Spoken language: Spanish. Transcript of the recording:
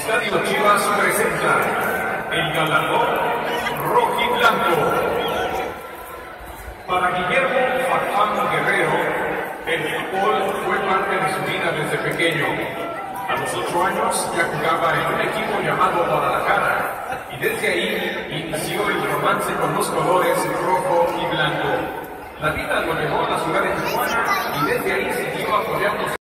Estadio Chivas presenta el galardón rojiblanco. Para Guillermo Farfán Guerrero, el fútbol fue parte de su vida desde pequeño. A los 8 años ya jugaba en un equipo llamado Guadalajara y desde ahí inició el romance con los colores rojo y blanco. La vida lo llevó a la ciudad de Tijuana y desde ahí siguió apoyando